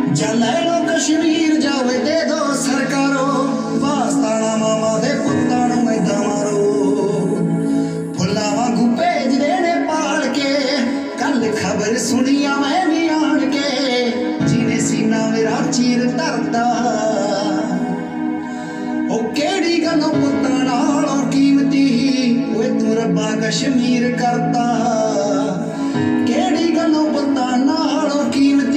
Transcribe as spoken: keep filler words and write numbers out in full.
जा लै लो कश्मीर जाओ दे दो सरकारो वास्ताना मामा दे पुत्तां नूं ऐदां मारो फुल्लां वांगू भेज देने पाल के कल खबर सुनिया मैं भी आन के जिन्हें सीना मेरा चीर धरता ओ केड़ी गल्लों पुत्तां नालों कीमती ओए तू रब्बा कश्मीर करता।